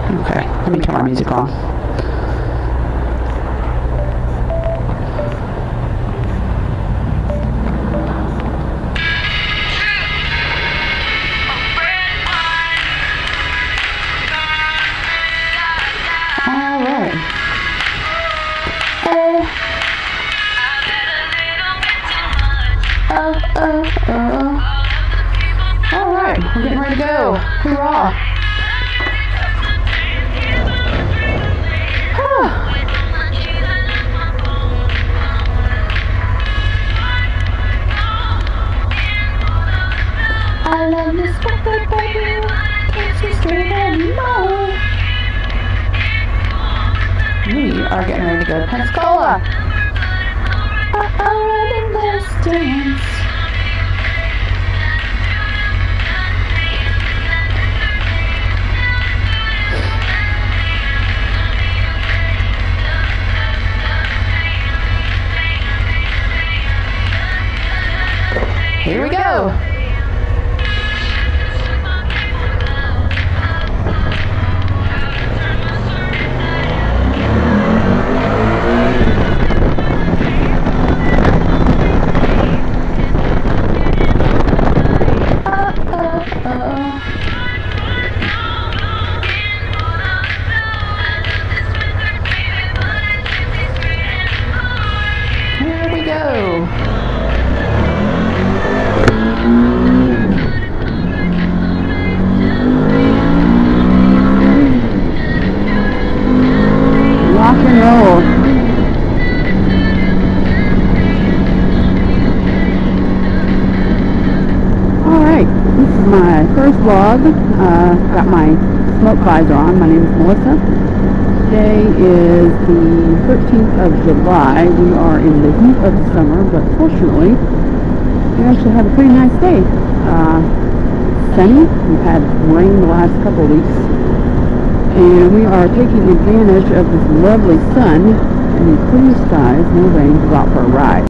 Okay, let me turn my music on. Alright. Alright, we're getting ready to go. Hoorah! I love this record, baby. Takes me straight anymore. We are getting ready to go to Pensacola. Running this dance. Here we go. Here we go. Rock and roll. Alright, this is my first vlog. Got my smoke visor on. My name is Melissa. Today is the 13th of July. We are in the heat of the summer, but fortunately, we actually have a pretty nice day. Sunny. We've had rain the last couple of weeks. And we are taking advantage of this lovely sun and clear skies, no rain, to go out for a ride.